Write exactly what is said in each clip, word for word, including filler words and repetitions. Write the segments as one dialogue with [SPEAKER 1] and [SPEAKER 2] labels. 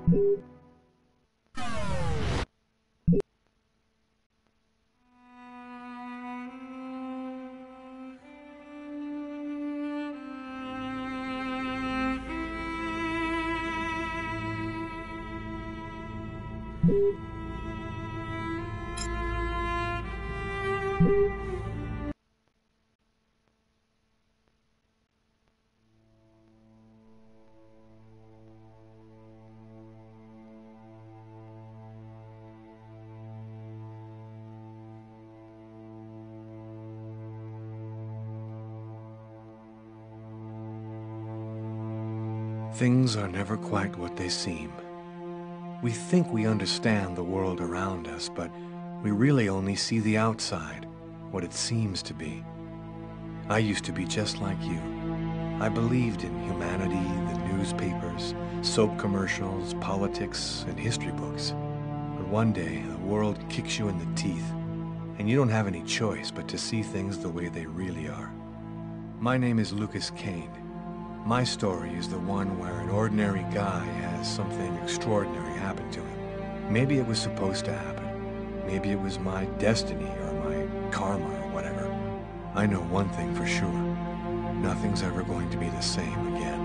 [SPEAKER 1] Things are never quite what they seem. We think we understand the world around us, but we really only see the outside, what it seems to be. I used to be just like you. I believed in humanity, the newspapers, soap commercials, politics, and history books. But one day, the world kicks you in the teeth, and you don't have any choice but to see things the way they really are. My name is Lucas Kane. My story is the one where an ordinary guy has something extraordinary happen to him. Maybe it was supposed to happen. Maybe it was my destiny or my karma or whatever. I know one thing for sure. Nothing's ever going to be the same again.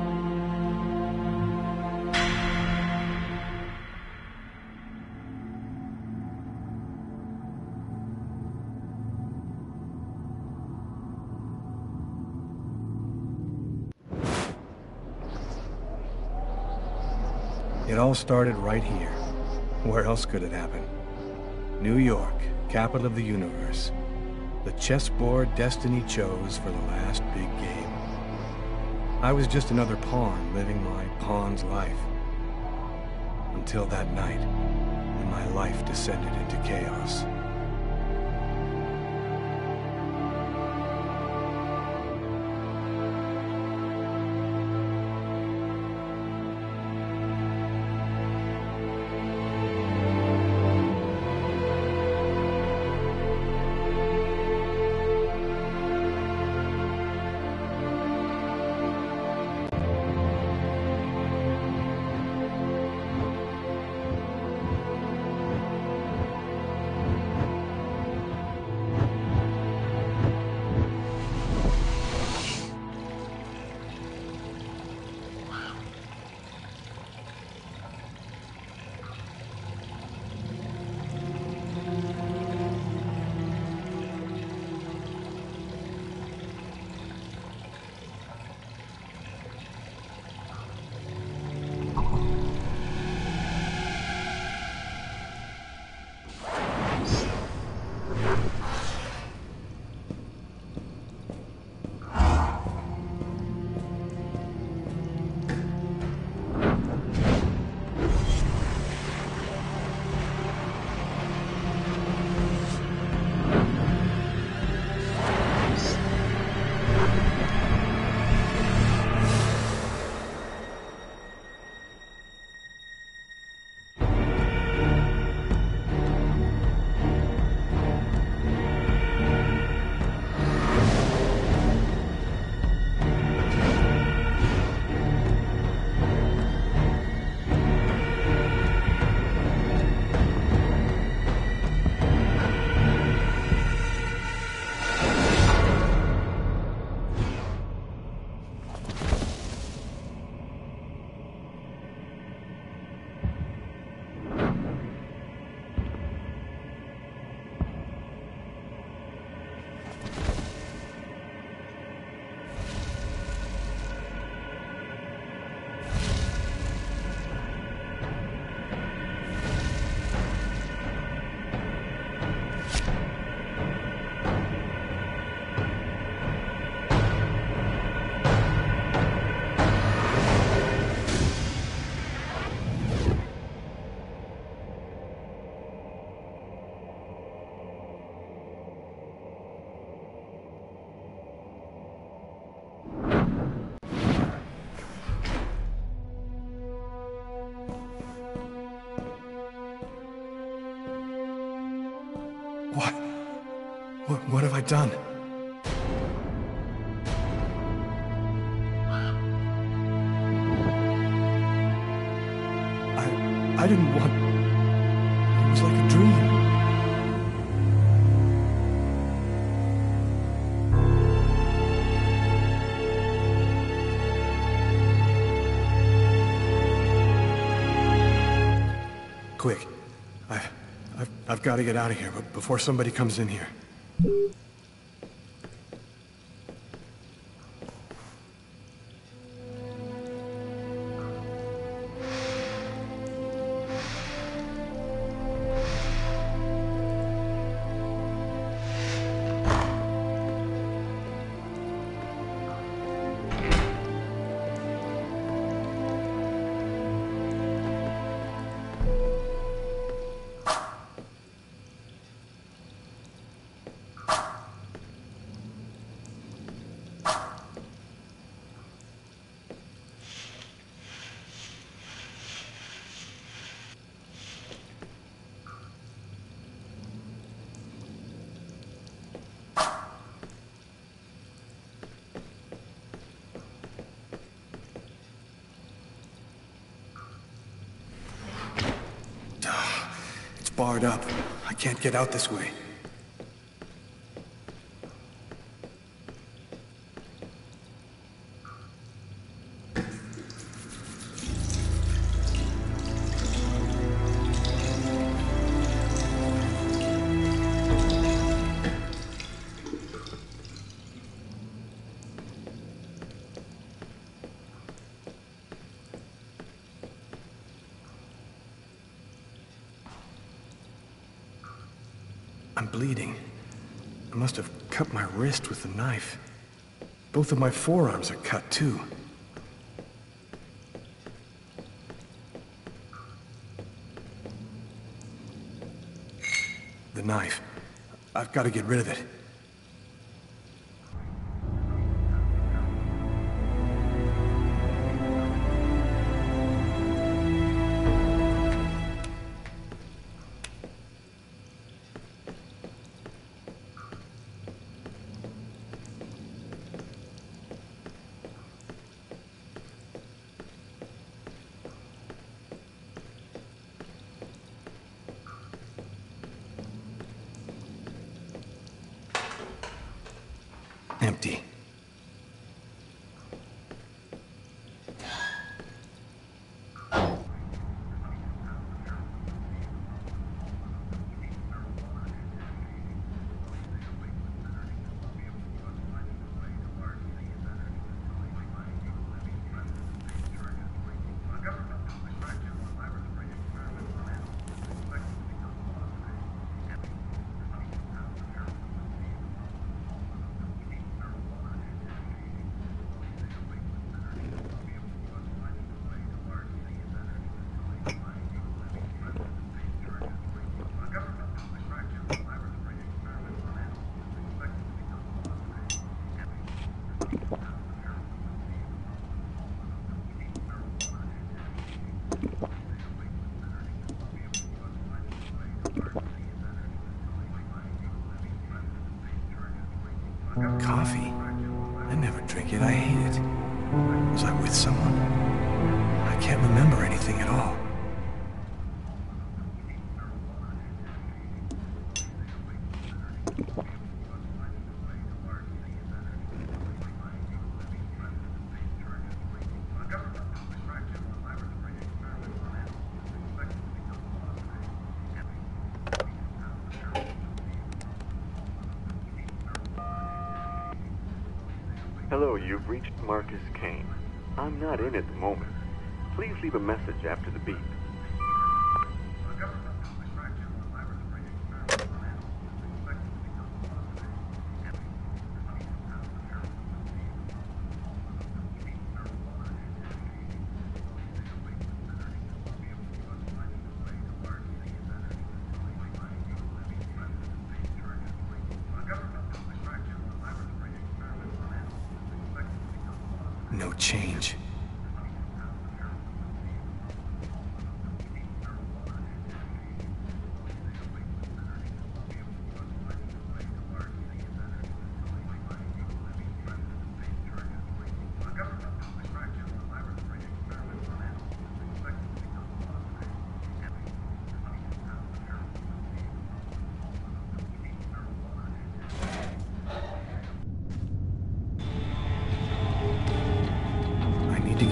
[SPEAKER 1] It all started right here. Where else could it happen? New York, capital of the universe. The chessboard destiny chose for the last big game. I was just another pawn living my pawn's life. Until that night, when my life descended into chaos. What? What, what have I done? I didn't want... It was like a dream. Quick. I, I've, I've got to get out of here, but before somebody comes in here. Barred up. I can't get out this way. I'm bleeding. I must have cut my wrist with the knife. Both of my forearms are cut, too. The knife. I've got to get rid of it. Empty. Coffee? I never drink it. I hate it. Was I with someone? I can't remember anything at all.
[SPEAKER 2] Hello, you've reached Marcus Kane. I'm not in at the moment. Please leave a message after the beep.
[SPEAKER 1] No change.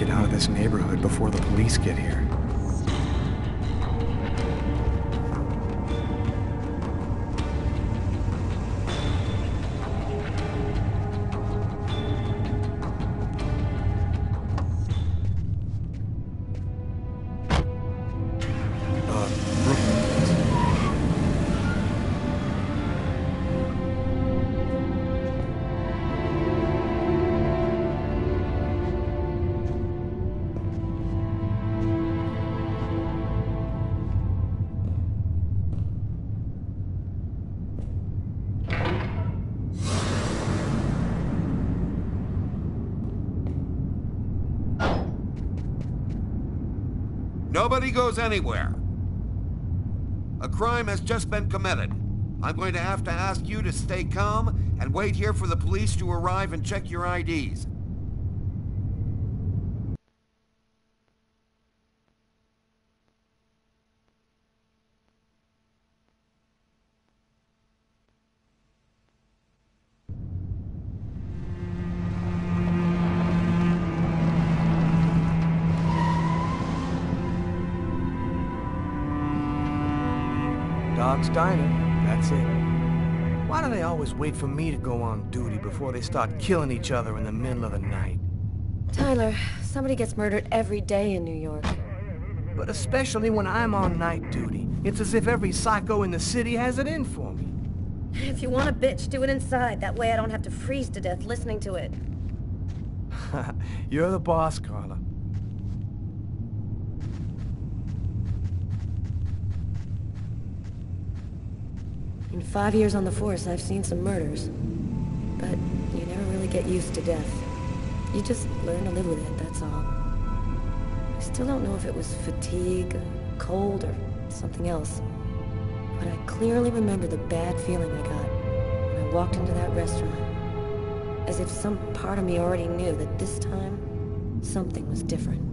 [SPEAKER 1] get out of this neighborhood before the police get here.
[SPEAKER 3] Nobody goes anywhere. A crime has just been committed. I'm going to have to ask you to stay calm and wait here for the police to arrive and check your I Ds.
[SPEAKER 4] Dog's Diner, that's it. Why do they always wait for me to go on duty before they start killing each other in the middle of the night?
[SPEAKER 5] Tyler, somebody gets murdered every day in New York.
[SPEAKER 4] But especially when I'm on night duty. It's as if every psycho in the city has it in for me.
[SPEAKER 5] If you want a bitch, do it inside. That way I don't have to freeze to death listening to it.
[SPEAKER 4] You're the boss, Carla.
[SPEAKER 5] In five years on the force, I've seen some murders. But you never really get used to death. You just learn to live with it, that's all. I still don't know if it was fatigue, or cold, or something else. But I clearly remember the bad feeling I got when I walked into that restaurant. As if some part of me already knew that this time, something was different.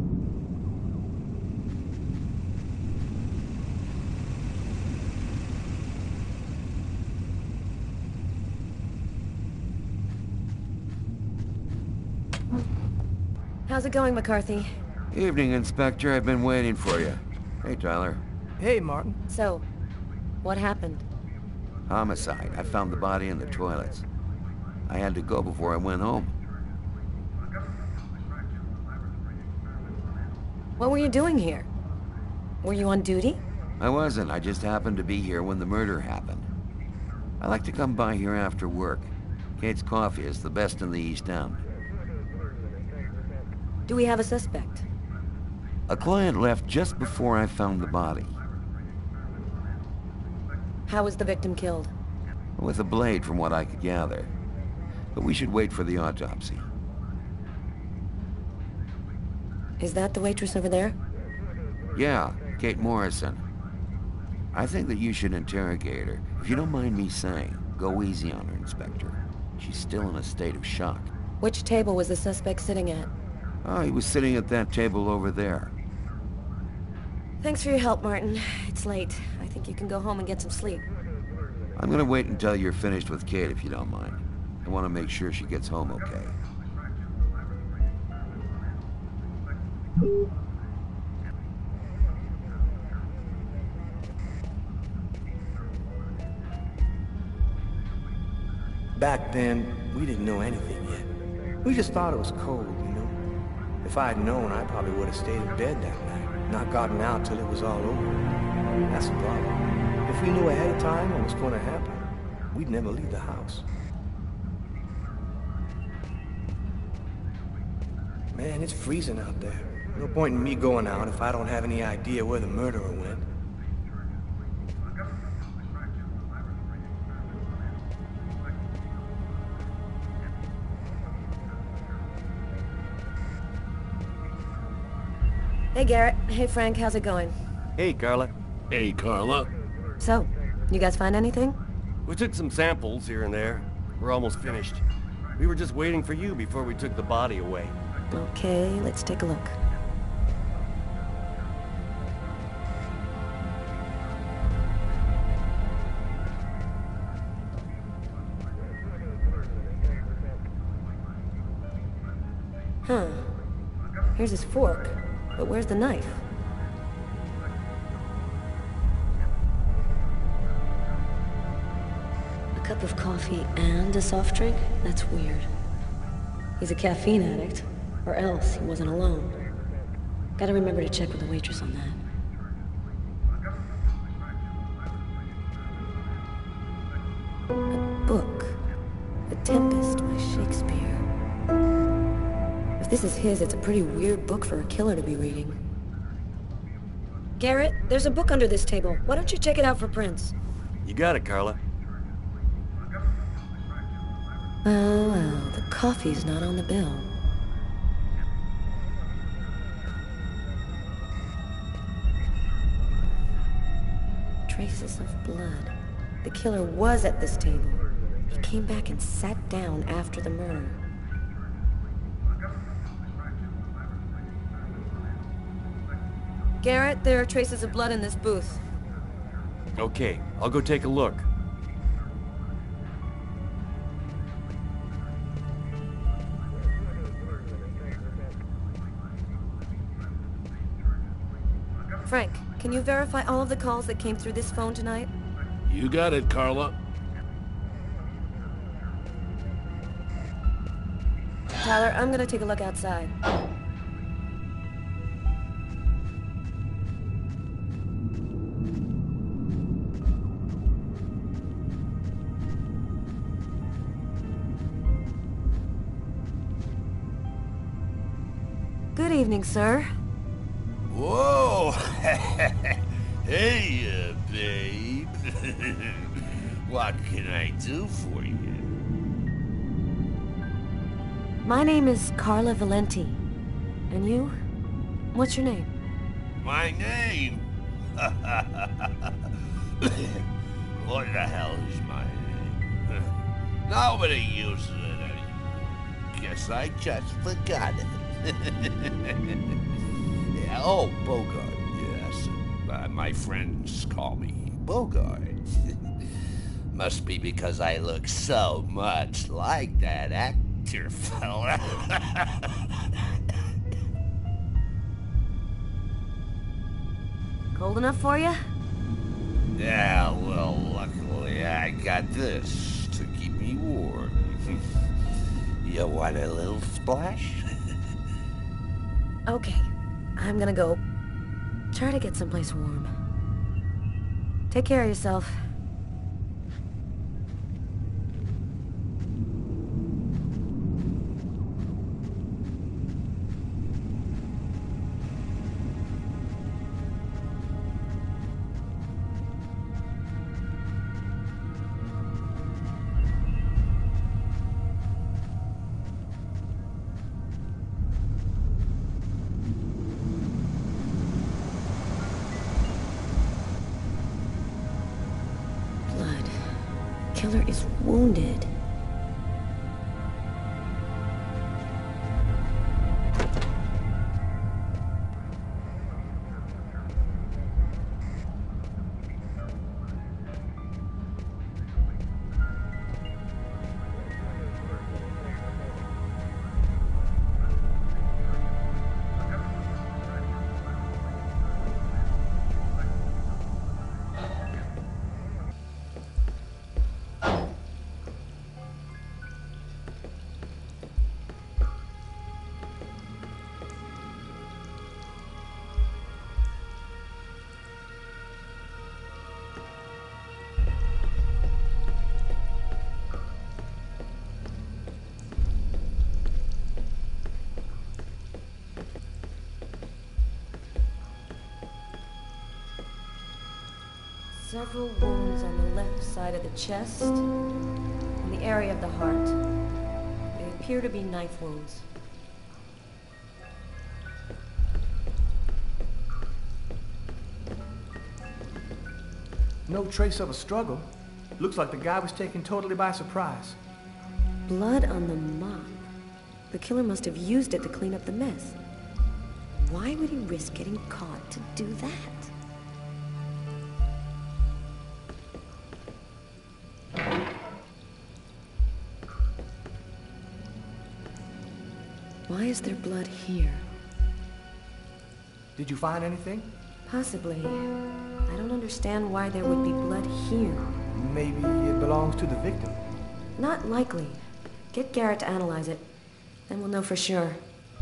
[SPEAKER 5] How's it going, McCarthy?
[SPEAKER 3] Evening, Inspector. I've been waiting for you. Hey, Tyler.
[SPEAKER 4] Hey, Martin.
[SPEAKER 5] So, what happened?
[SPEAKER 3] Homicide. I found the body in the toilets. I had to go before I went home.
[SPEAKER 5] What were you doing here? Were you on duty?
[SPEAKER 3] I wasn't. I just happened to be here when the murder happened. I like to come by here after work. Kate's Coffee is the best in the East End.
[SPEAKER 5] Do we have a suspect?
[SPEAKER 3] A client left just before I found the body.
[SPEAKER 5] How was the victim killed?
[SPEAKER 3] With a blade, from what I could gather. But we should wait for the autopsy.
[SPEAKER 5] Is that the waitress over there?
[SPEAKER 3] Yeah, Kate Morrison. I think that you should interrogate her. If you don't mind me saying, go easy on her, Inspector. She's still in a state of shock.
[SPEAKER 5] Which table was the suspect sitting at?
[SPEAKER 3] Oh, he was sitting at that table over there.
[SPEAKER 5] Thanks for your help, Martin. It's late. I think you can go home and get some sleep.
[SPEAKER 3] I'm gonna wait until you're finished with Kate, if you don't mind. I want to make sure she gets home okay.
[SPEAKER 4] Back then, we didn't know anything yet. We just thought it was cold, you know? If I had known, I probably would have stayed in bed that night, not gotten out till it was all over. That's the problem. If we knew ahead of time what was going to happen, we'd never leave the house. Man, it's freezing out there. No point in me going out if I don't have any idea where the murderer went.
[SPEAKER 5] Hey, Garrett. Hey, Frank. How's it going?
[SPEAKER 6] Hey, Carla.
[SPEAKER 7] Hey, Carla.
[SPEAKER 5] So, you guys find anything?
[SPEAKER 6] We took some samples here and there. We're almost finished. We were just waiting for you before we took the body away.
[SPEAKER 5] Okay, let's take a look. Huh. Here's his fork, but where's the knife? A cup of coffee and a soft drink? That's weird. He's a caffeine addict, or else he wasn't alone. Gotta remember to check with the waitress on that. A book. The Tempest by Shakespeare. If this is his, it's a pretty weird book for a killer to be reading. Garrett, there's a book under this table. Why don't you check it out for prints?
[SPEAKER 6] You got it, Carla.
[SPEAKER 5] Well, well, the coffee's not on the bill. Traces of blood. The killer was at this table. He came back and sat down after the murder. Garrett, there are traces of blood in this booth.
[SPEAKER 6] Okay, I'll go take a look.
[SPEAKER 5] Frank, can you verify all of the calls that came through this phone tonight?
[SPEAKER 7] You got it, Carla.
[SPEAKER 5] Tyler, I'm gonna take a look outside. Good evening, sir.
[SPEAKER 7] Whoa! Hey, uh, babe. What can I do for you?
[SPEAKER 5] My name is Carla Valenti. And you? What's your name?
[SPEAKER 7] My name? What the hell is my name? Nobody uses it anymore. Guess I just forgot it. Yeah, oh, Bogart, yes. Uh, my friends call me Bogart. Must be because I look so much like that actor fella.
[SPEAKER 5] Cold enough for you?
[SPEAKER 7] Yeah, well, luckily I got this to keep me warm. You want a little splash?
[SPEAKER 5] Okay, I'm gonna go try to get someplace warm. Take care of yourself. Killer is wounded. Several wounds on the left side of the chest, and the area of the heart. They appear to be knife wounds.
[SPEAKER 4] No trace of a struggle. Looks like the guy was taken totally by surprise.
[SPEAKER 5] Blood on the mop. The killer must have used it to clean up the mess. Why would he risk getting caught to do that? Why is there blood here?
[SPEAKER 4] Did you find anything?
[SPEAKER 5] Possibly. I don't understand why there would be blood here.
[SPEAKER 4] Maybe it belongs to the victim.
[SPEAKER 5] Not likely. Get Garrett to analyze it. Then we'll know for sure.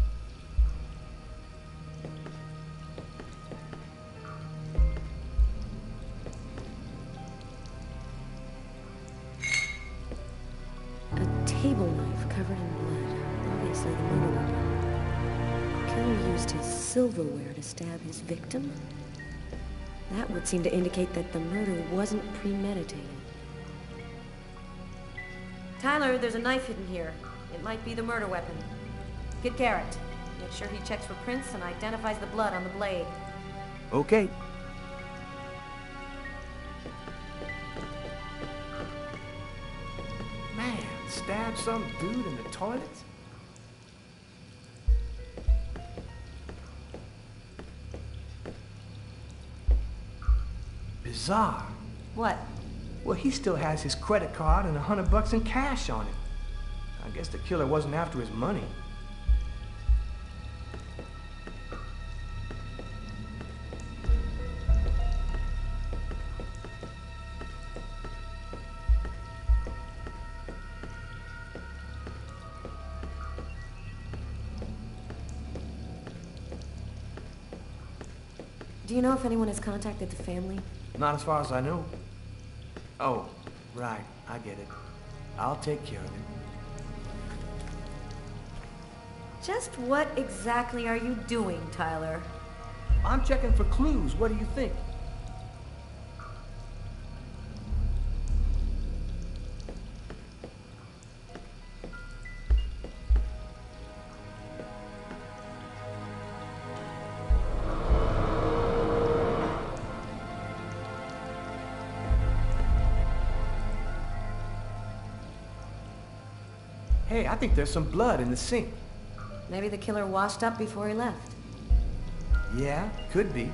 [SPEAKER 5] A table knife covered in blood. Obviously the murder weapon. The killer used his silverware to stab his victim? That would seem to indicate that the murder wasn't premeditated. Tyler, there's a knife hidden here. It might be the murder weapon. Get Garrett. Make sure he checks for prints and identifies the blood on the blade.
[SPEAKER 4] Okay. Man, stab some dude in the toilet? Bizarre.
[SPEAKER 5] What?
[SPEAKER 4] Well, he still has his credit card and a hundred bucks in cash on it. I guess the killer wasn't after his money.
[SPEAKER 5] Do you know if anyone has contacted the family?
[SPEAKER 4] Not as far as I know. Oh, right. I get it. I'll take care of it.
[SPEAKER 5] Just what exactly are you doing, Tyler?
[SPEAKER 4] I'm checking for clues. What do you think? Hey, I think there's some blood in the sink.
[SPEAKER 5] Maybe the killer washed up before he left.
[SPEAKER 4] Yeah, could be.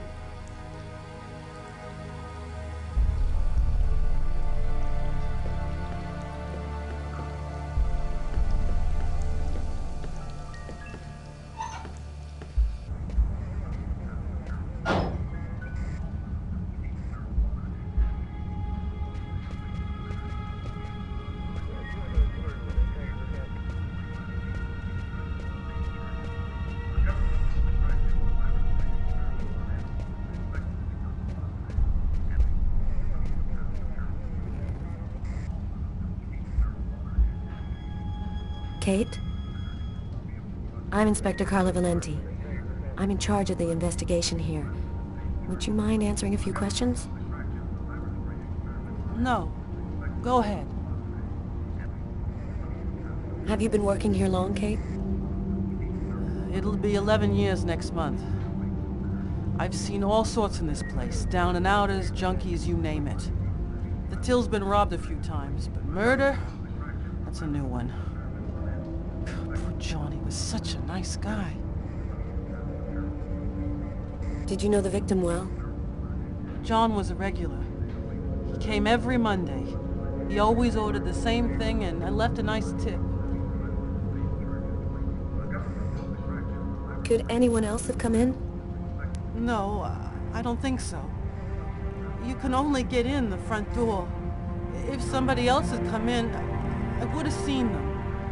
[SPEAKER 5] Kate? I'm Inspector Carla Valenti. I'm in charge of the investigation here. Would you mind answering a few questions?
[SPEAKER 8] No. Go ahead.
[SPEAKER 5] Have you been working here long, Kate?
[SPEAKER 8] It'll be eleven years next month. I've seen all sorts in this place. Down and outers, junkies, you name it. The till's been robbed a few times, but murder? That's a new one. Poor Johnny was such a nice guy.
[SPEAKER 5] Did you know the victim well?
[SPEAKER 8] John was a regular. He came every Monday. He always ordered the same thing, and I left a nice tip.
[SPEAKER 5] Could anyone else have come in?
[SPEAKER 8] No, uh, I don't think so. You can only get in the front door. If somebody else had come in, I would have seen them.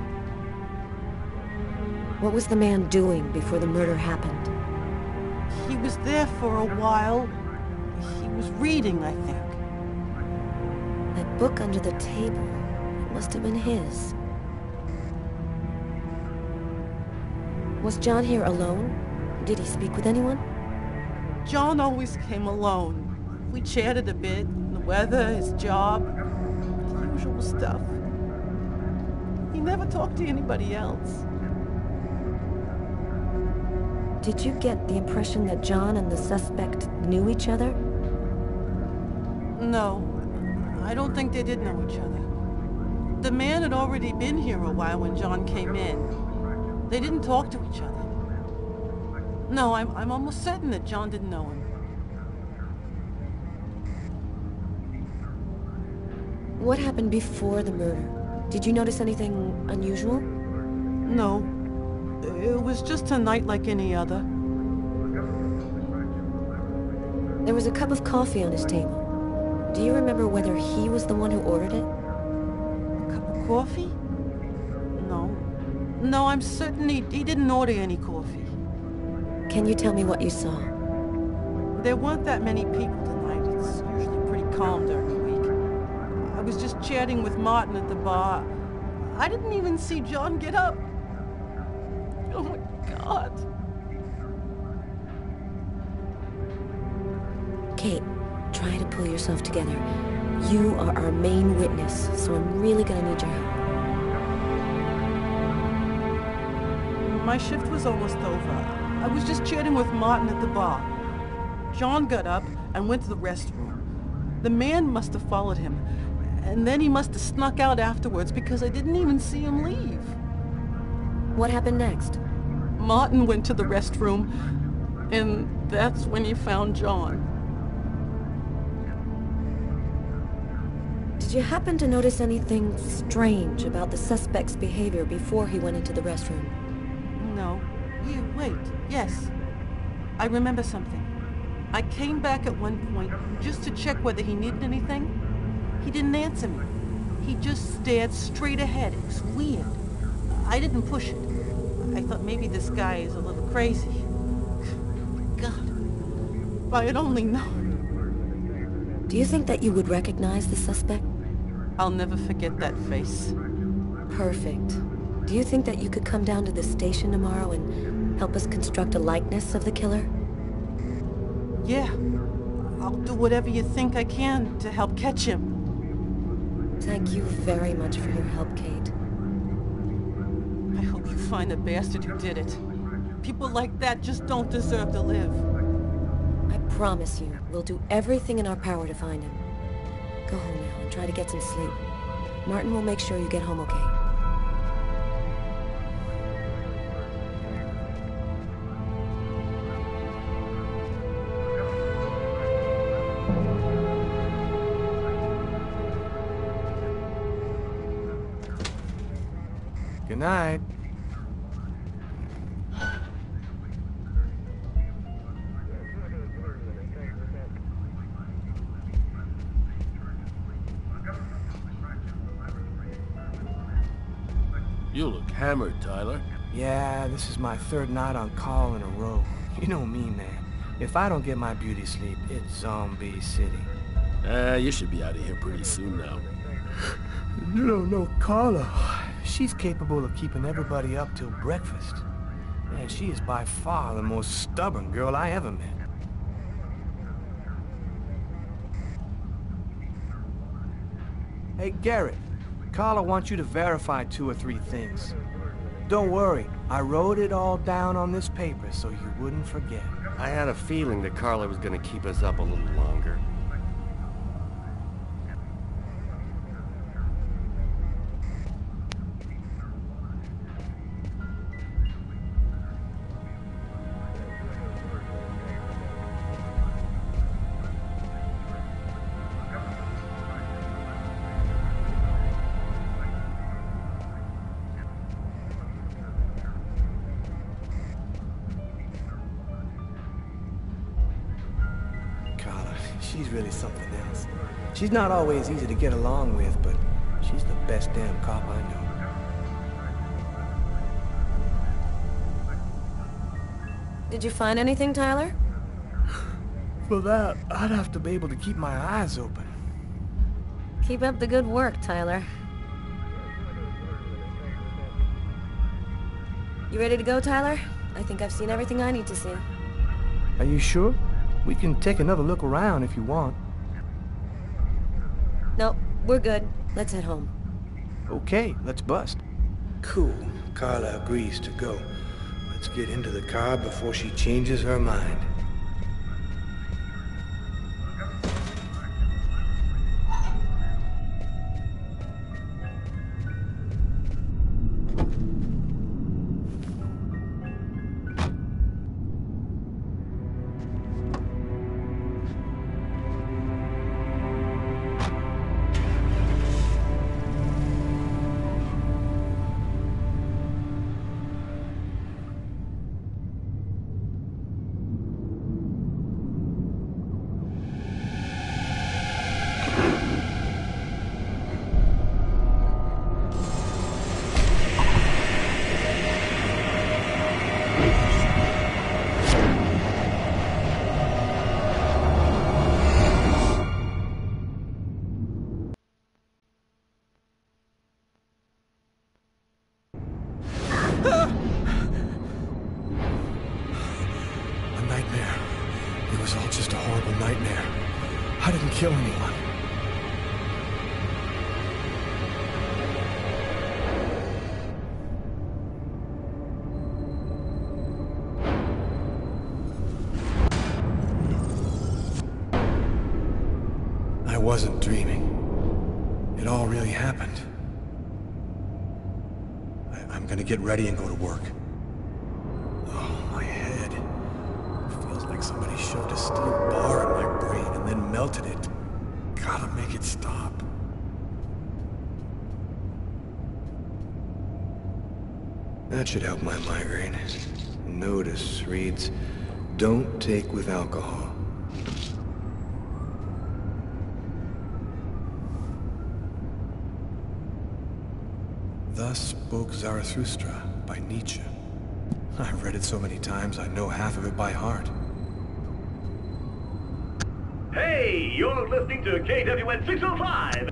[SPEAKER 5] What was the man doing before the murder happened?
[SPEAKER 8] He was there for a while. He was reading, I think.
[SPEAKER 5] That book under the table, it must have been his. Was John here alone? Did he speak with anyone?
[SPEAKER 8] John always came alone. We chatted a bit, the weather, his job, the usual stuff. He never talked to anybody else.
[SPEAKER 5] Did you get the impression that John and the suspect knew each other?
[SPEAKER 8] No, I don't think they did know each other. The man had already been here a while when John came in. They didn't talk to each other. No, I'm, I'm almost certain that John didn't know him.
[SPEAKER 5] What happened before the murder? Did you notice anything unusual?
[SPEAKER 8] No. It was just a night like any other.
[SPEAKER 5] There was a cup of coffee on his table. Do you remember whether he was the one who ordered it?
[SPEAKER 8] A cup of coffee? No. No, I'm certain he, he didn't order any coffee.
[SPEAKER 5] Can you tell me what you saw?
[SPEAKER 8] There weren't that many people tonight. It's usually pretty calm during the week. I was just chatting with Martin at the bar. I didn't even see John get up. Oh my God.
[SPEAKER 5] Kate, try to pull yourself together. You are our main witness, so I'm really gonna need your help.
[SPEAKER 8] My shift was almost over. I was just chatting with Martin at the bar. John got up and went to the restroom. The man must have followed him, and then he must have snuck out afterwards because I didn't even see him leave.
[SPEAKER 5] What happened next?
[SPEAKER 8] Martin went to the restroom, and that's when he found John.
[SPEAKER 5] Did you happen to notice anything strange about the suspect's behavior before he went into the restroom?
[SPEAKER 8] No. You, wait. Yes. I remember something. I came back at one point just to check whether he needed anything. He didn't answer me. He just stared straight ahead. It was weird. I didn't push it. I thought maybe this guy is a little crazy. God. If I had only known.
[SPEAKER 5] Do you think that you would recognize the suspect?
[SPEAKER 8] I'll never forget that face.
[SPEAKER 5] Perfect. Do you think that you could come down to the station tomorrow and help us construct a likeness of the killer?
[SPEAKER 8] Yeah. I'll do whatever you think I can to help catch him.
[SPEAKER 5] Thank you very much for your help, Kate.
[SPEAKER 8] I hope you find the bastard who did it. People like that just don't deserve to live.
[SPEAKER 5] I promise you, we'll do everything in our power to find him. Go home now and try to get some sleep. Martin will make sure you get home okay.
[SPEAKER 4] Good night.
[SPEAKER 6] You look hammered, Tyler.
[SPEAKER 4] Yeah, this is my third night on call in a row. You know me, man. If I don't get my beauty sleep, it's Zombie City.
[SPEAKER 6] Ah, uh, you should be out of here pretty soon now.
[SPEAKER 4] You don't know Carla. She's capable of keeping everybody up till breakfast. And she is by far the most stubborn girl I ever met. Hey, Garrett. Carla wants you to verify two or three things. Don't worry, I wrote it all down on this paper so you wouldn't forget.
[SPEAKER 6] I had a feeling that Carla was gonna keep us up a little longer.
[SPEAKER 4] She's really something else. She's not always easy to get along with, but she's the best damn cop I know.
[SPEAKER 5] Did you find anything, Tyler?
[SPEAKER 4] For that, I'd have to be able to keep my eyes open.
[SPEAKER 5] Keep up the good work, Tyler. You ready to go, Tyler? I think I've seen everything I need to see.
[SPEAKER 4] Are you sure? We can take another look around if you want.
[SPEAKER 5] Nope, we're good. Let's head home.
[SPEAKER 4] Okay, let's bust. Cool. Carla agrees to go. Let's get into the car before she changes her mind.
[SPEAKER 1] It was all just a horrible nightmare. I didn't kill anyone. I wasn't dreaming. It all really happened. I, I'm gonna get ready and go to work. Oh, my head. Feels like somebody shoved a steel bar in my brain and then melted it. Gotta make it stop. That should help my migraine. Notice reads, don't take with alcohol. Thus spoke Zarathustra by Nietzsche. I've read it so many times, I know half of it by heart.
[SPEAKER 9] Hey, you're listening to K W N six oh five.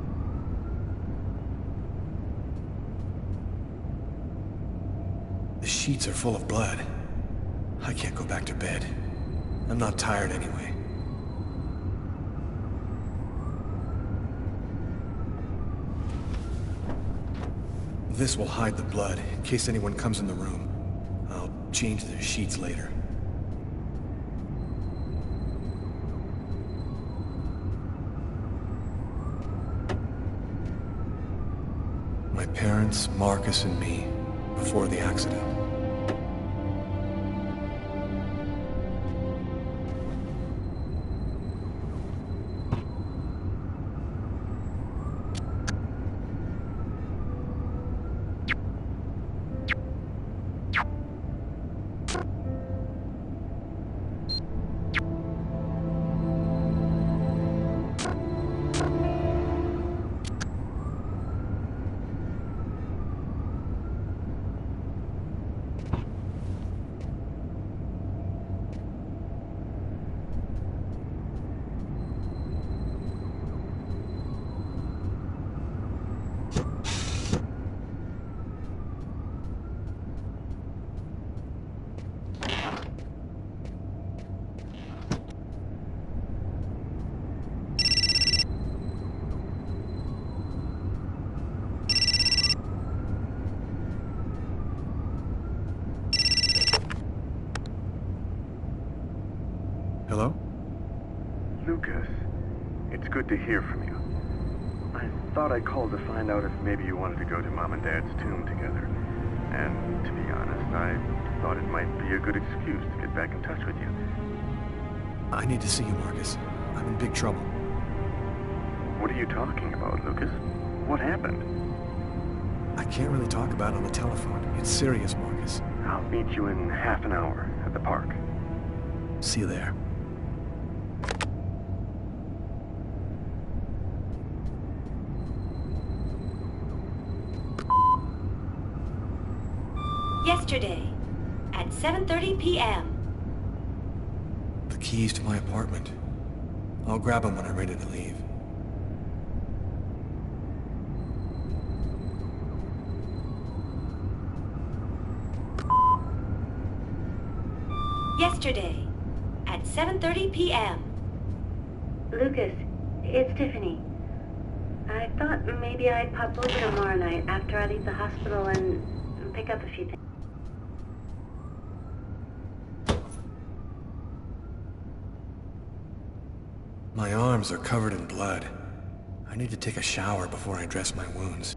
[SPEAKER 1] The sheets are full of blood. I can't go back to bed. I'm not tired anyway. This will hide the blood, in case anyone comes in the room. I'll change the sheets later. My parents, Marcus, and me, before the accident. Hello?
[SPEAKER 2] Lucas, it's good to hear from you. I thought I called to find out if maybe you wanted to go to Mom and Dad's tomb together. And to be honest, I thought it might be a good excuse to get back in touch with you.
[SPEAKER 1] I need to see you, Marcus. I'm in big trouble.
[SPEAKER 2] What are you talking about, Lucas? What happened?
[SPEAKER 1] I can't really talk about it on the telephone. It's serious, Marcus.
[SPEAKER 2] I'll meet you in half an hour at the park.
[SPEAKER 1] See you there.
[SPEAKER 10] Yesterday, at seven thirty p m
[SPEAKER 1] The keys to my apartment. I'll grab them when I'm ready to leave.
[SPEAKER 10] Yesterday, at seven thirty p m
[SPEAKER 11] Lucas, it's Tiffany. I thought maybe I'd pop over tomorrow night after I leave the hospital and pick up a few things.
[SPEAKER 1] My arms are covered in blood. I need to take a shower before I dress my wounds.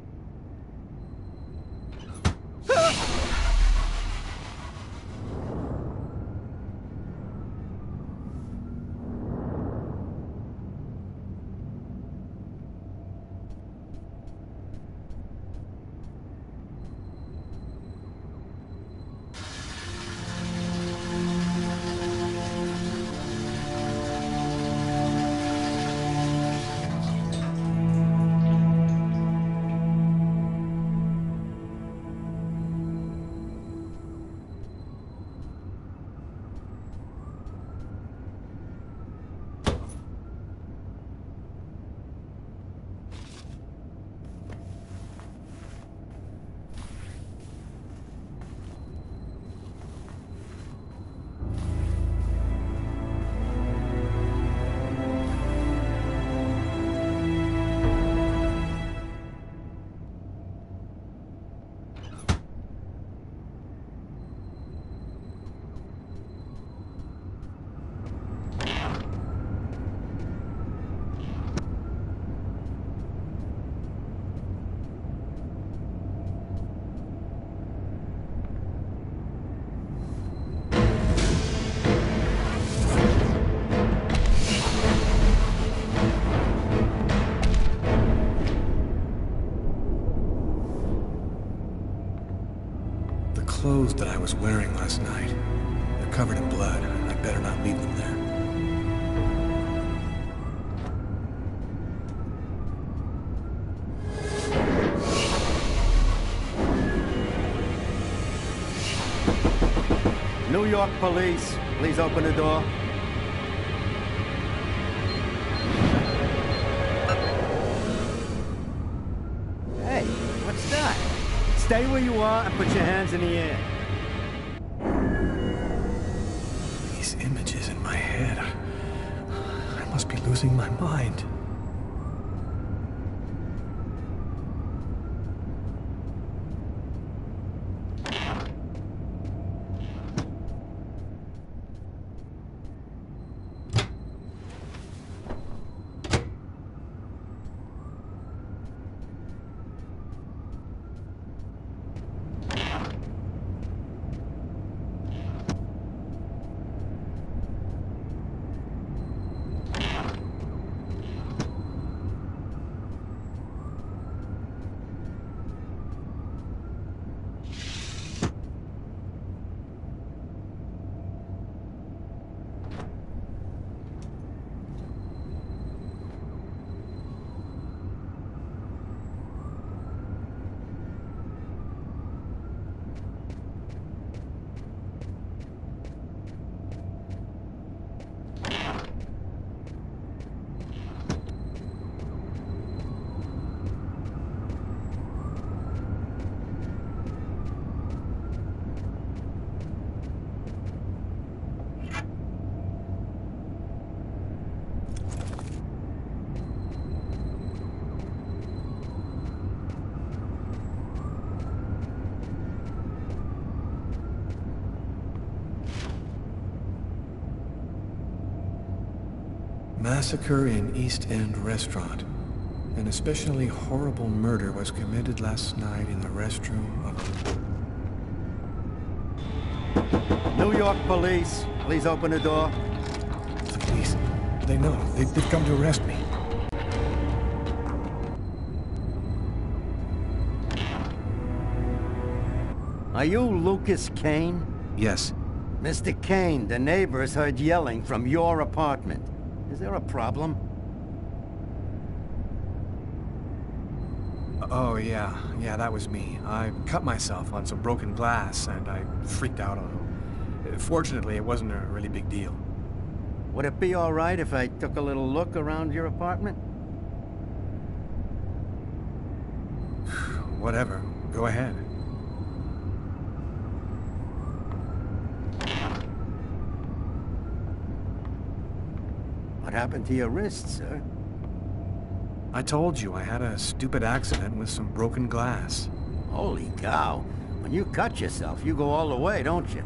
[SPEAKER 1] clothes that I was wearing last night. They're covered in blood. I'd better not leave them there.
[SPEAKER 12] New York police, please open the door. Hey, what's that? Stay where you are and put your hands in the air.
[SPEAKER 1] These images in my head. I must be losing my mind. Massacre in East End restaurant. An especially horrible murder was committed last night in the restroom of...
[SPEAKER 12] New York police, please open the door.
[SPEAKER 1] The police. They know. They, they've come to arrest me.
[SPEAKER 12] Are you Lucas Kane?
[SPEAKER 1] Yes.
[SPEAKER 12] Mister Kane, the neighbors heard yelling from your apartment. Is there a problem?
[SPEAKER 1] Oh, yeah. Yeah, that was me. I cut myself on some broken glass, and I freaked out a little. Fortunately, it wasn't a really big deal.
[SPEAKER 12] Would it be all right if I took a little look around your apartment?
[SPEAKER 1] Whatever. Go ahead.
[SPEAKER 12] What happened to your wrist, sir?
[SPEAKER 1] I told you I had a stupid accident with some broken glass.
[SPEAKER 12] Holy cow. When you cut yourself, you go all the way, don't you?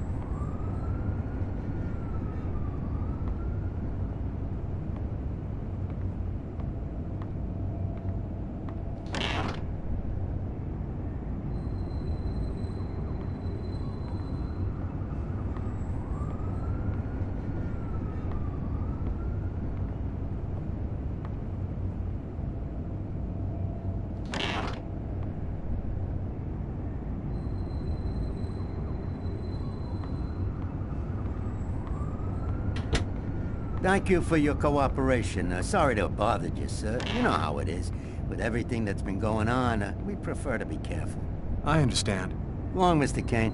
[SPEAKER 12] Thank you for your cooperation. Uh, sorry to have bothered you, sir. You know how it is. With everything that's been going on, uh, we prefer to be careful.
[SPEAKER 1] I understand.
[SPEAKER 12] Go on, Mister Kane.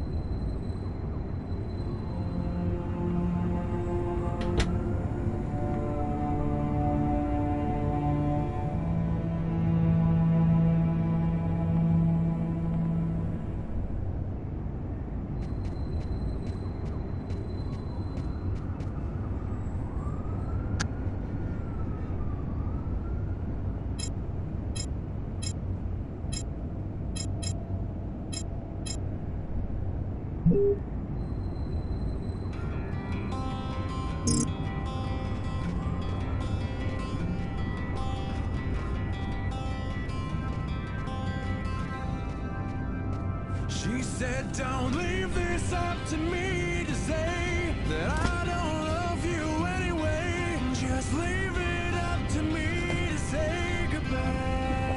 [SPEAKER 13] She said, don't leave this up to me to say that I don't love you anyway. Just leave it up to me to say goodbye.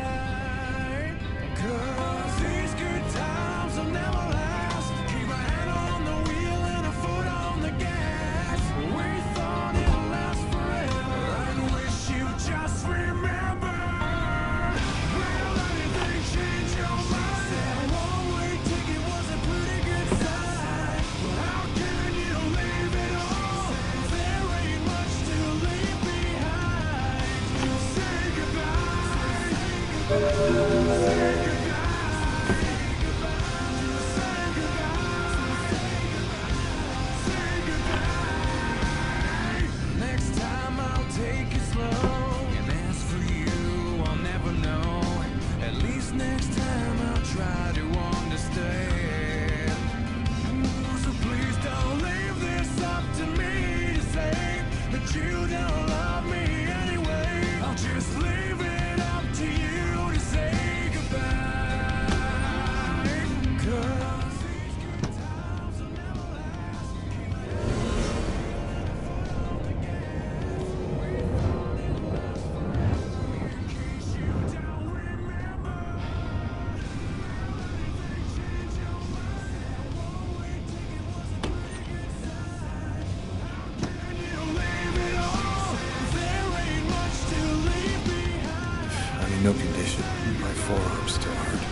[SPEAKER 13] 'Cause these good times will never last. Keep my hand
[SPEAKER 1] I'm in no condition. My forearms still hurt.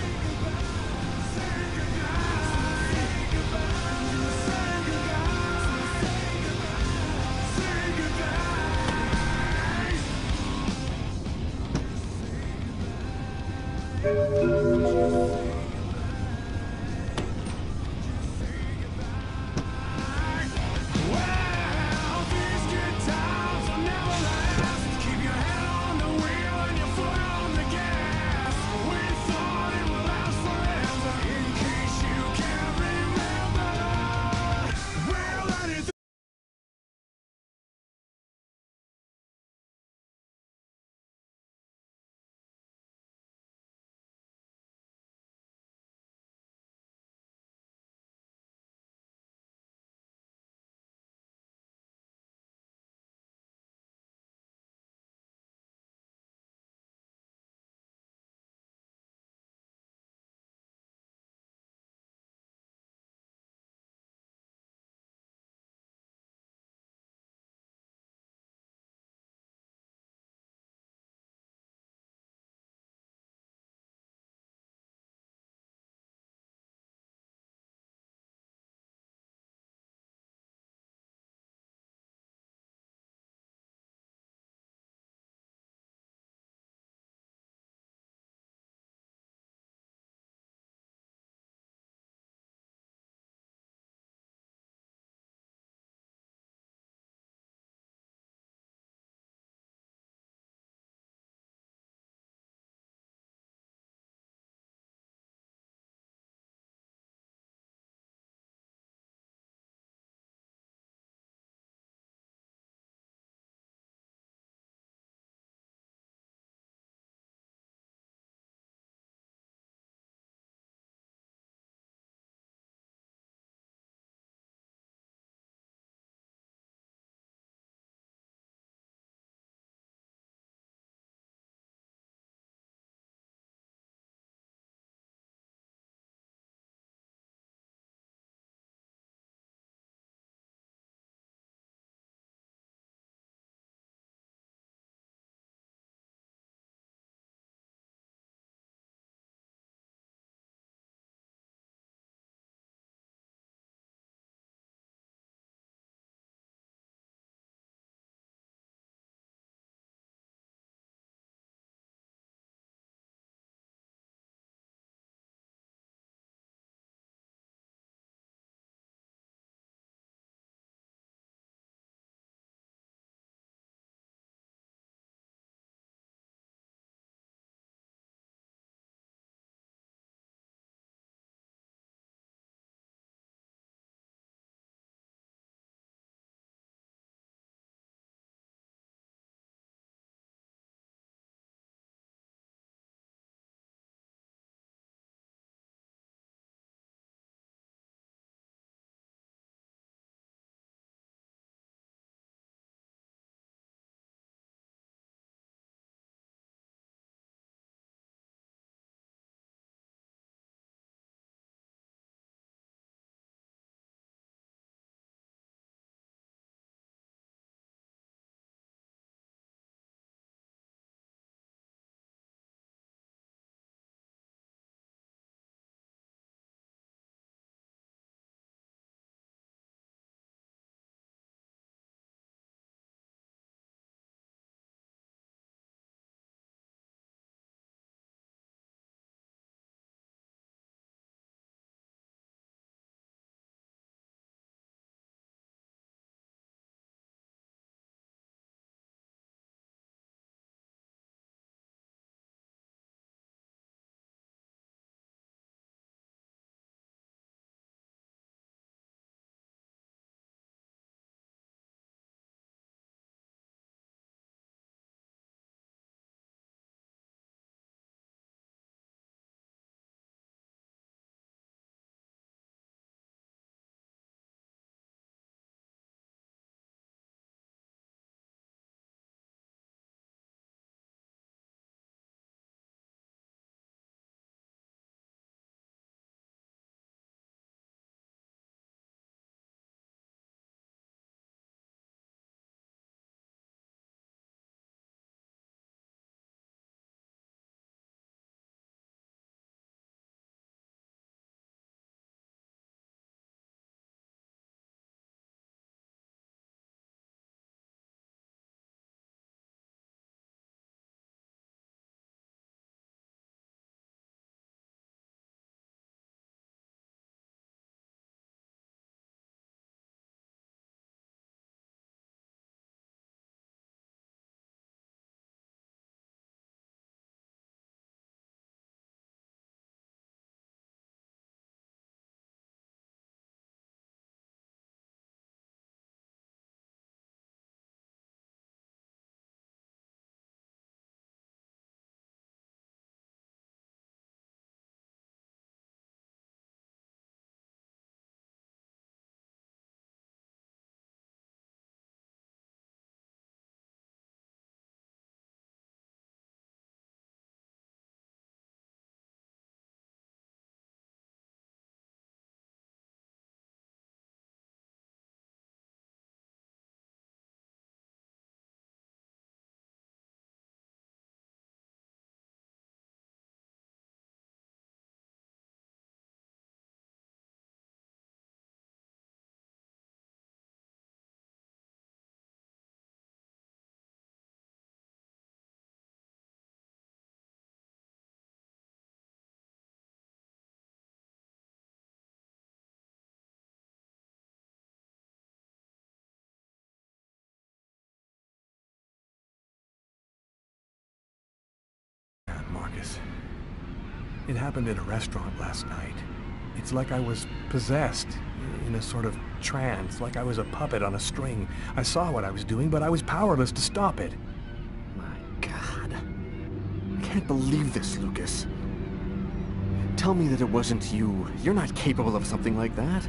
[SPEAKER 1] Marcus. It happened in a restaurant last night. It's like I was possessed, in a sort of trance, like I was a puppet on a string. I saw what I was doing, but I was powerless to stop it.
[SPEAKER 14] My God. I can't believe this, Lucas. Tell me that it wasn't you. You're not capable of something like that.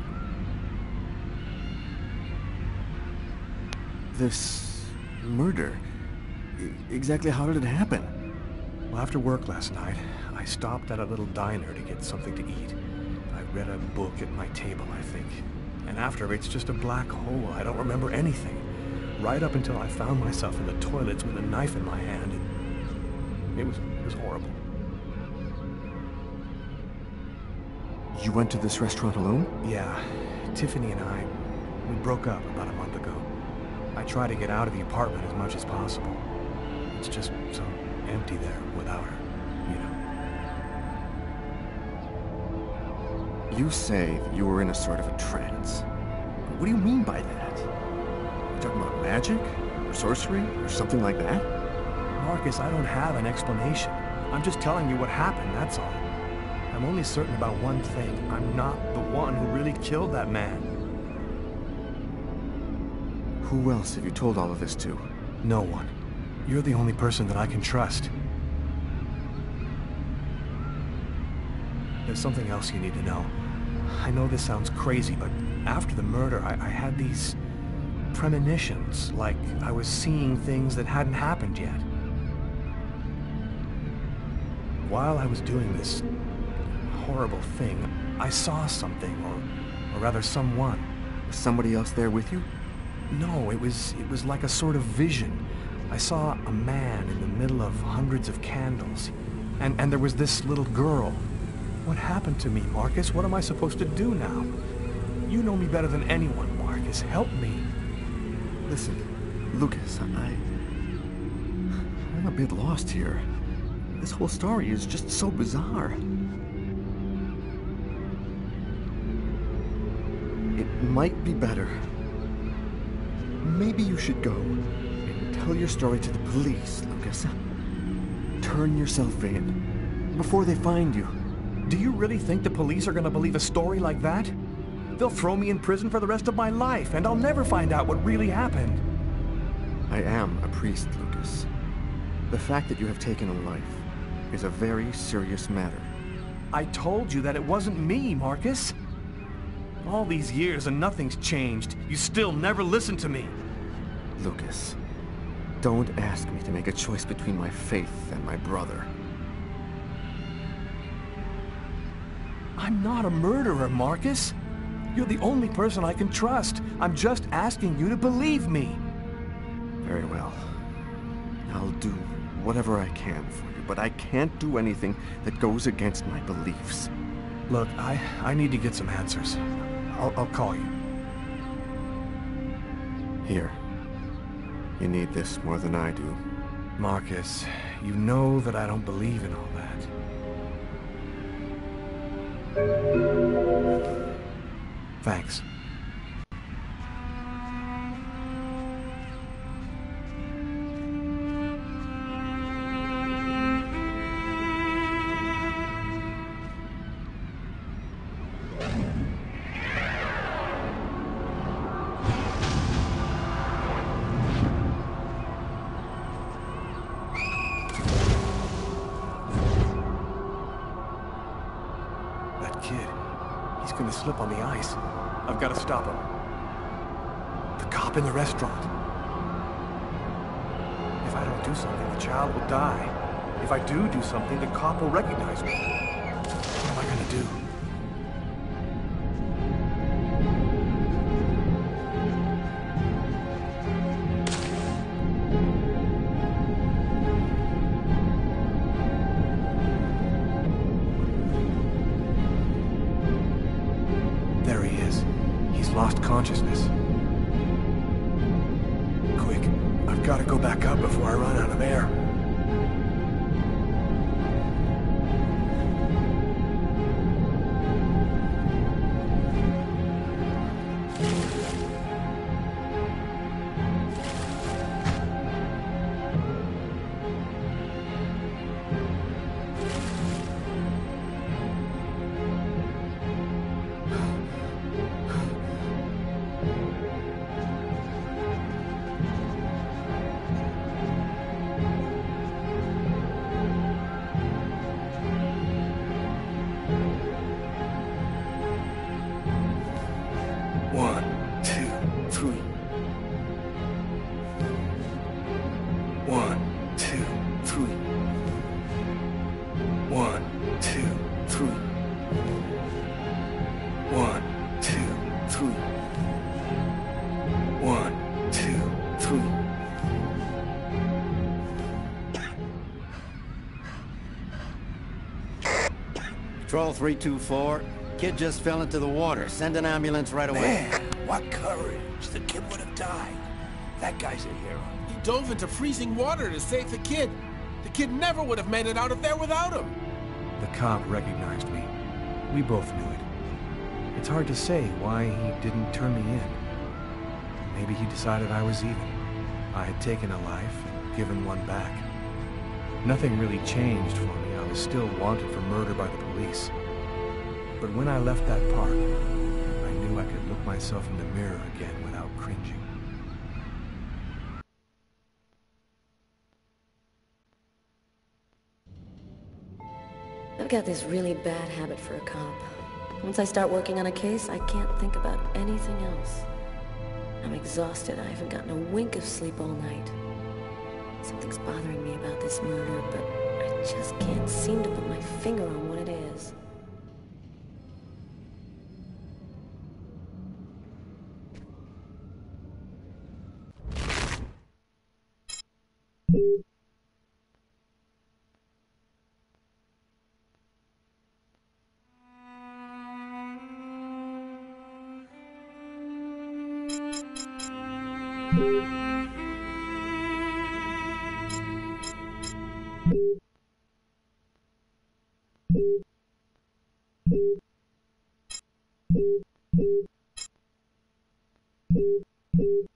[SPEAKER 14] This murder, exactly how did it happen?
[SPEAKER 1] Well, after work last night, I stopped at a little diner to get something to eat. I read a book at my table, I think. And after, it's just a black hole. I don't remember anything. Right up until I found myself in the toilets with a knife in my hand. It, it was, it was horrible.
[SPEAKER 14] You went to this restaurant alone?
[SPEAKER 1] Yeah. Tiffany and I, we broke up about a month ago. I try to get out of the apartment as much as possible. It's just so empty there without her, you know.
[SPEAKER 14] You say that you were in a sort of a trance. But what do you mean by that? You talking about magic? Or sorcery? Or something like that?
[SPEAKER 1] Marcus, I don't have an explanation. I'm just telling you what happened, that's all. I'm only certain about one thing. I'm not the one who really killed that man.
[SPEAKER 14] Who else have you told all of this to?
[SPEAKER 1] No one. You're the only person that I can trust. There's something else you need to know. I know this sounds crazy, but after the murder, I, I had these premonitions, like I was seeing things that hadn't happened yet. While I was doing this horrible thing, I saw something, or, or rather someone.
[SPEAKER 14] Was somebody else there with you?
[SPEAKER 1] No, it was, it was like a sort of vision. I saw a man in the middle of hundreds of candles, and, and there was this little girl. What happened to me, Marcus? What am I supposed to do now? You know me better than anyone, Marcus. Help me.
[SPEAKER 14] Listen, Lucas, I... I'm a bit lost here. This whole story is just so bizarre. It might be better. Maybe you should go and tell your story to the police, Lucas. Turn yourself in before they find you.
[SPEAKER 1] Do you really think the police are gonna believe a story like that? They'll throw me in prison for the rest of my life, and I'll never find out what really happened.
[SPEAKER 14] I am a priest, Lucas. The fact that you have taken a life is a very serious matter.
[SPEAKER 1] I told you that it wasn't me, Marcus. All these years and nothing's changed. You still never listen to me.
[SPEAKER 14] Lucas, don't ask me to make a choice between my faith and my brother.
[SPEAKER 1] I'm not a murderer, Marcus. You're the only person I can trust. I'm just asking you to believe me.
[SPEAKER 14] Very well. I'll do whatever I can for you, but I can't do anything that goes against my beliefs.
[SPEAKER 1] Look, I, I need to get some answers. I'll, I'll call you.
[SPEAKER 14] Here. You need this more than I do.
[SPEAKER 1] Marcus, you know that I don't believe in all that. Thanks. Gonna slip on the ice. I've got to stop him. The cop in the restaurant. If I don't do something, the child will die. If I do do something, the cop will recognize me. What am I gonna do? Lost consciousness. Quick, I've got to go back up before I run out of air.
[SPEAKER 12] Patrol three two four. Kid just fell into the water. Send an ambulance right away.
[SPEAKER 7] Man, what courage. The kid would have died. That guy's a hero.
[SPEAKER 15] He dove into freezing water to save the kid. The kid never would have made it out of there without him.
[SPEAKER 1] The cop recognized me. We both knew it. It's hard to say why he didn't turn me in. Maybe he decided I was even. I had taken a life and given one back. Nothing really changed for me. I was still wanted for murder by the police. But when I left that park, I knew I could look myself in the mirror again without cringing.
[SPEAKER 5] I've got this really bad habit for a cop. Once I start working on a case, I can't think about anything else. I'm exhausted. I haven't gotten a wink of sleep all night. Something's bothering me about this murder, but I just can't seem to put my finger on what it is.
[SPEAKER 13] Thank you.